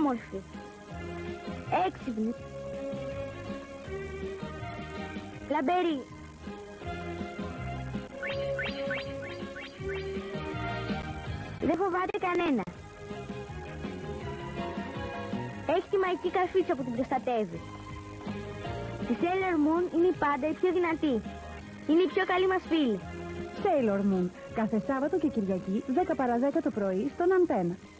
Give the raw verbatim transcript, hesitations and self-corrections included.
όμορφη, έξυπνη, λαμπερή. Δεν φοβάται κανένα. Έχει τη μαγική καρφίτσα που την προστατεύει. Η Sailor Moon είναι πάντα η πιο δυνατή. Είναι η πιο καλή μας φίλη. Sailor Moon, κάθε Σάββατο και Κυριακή δέκα παρά δέκα το πρωί στον Αντένα.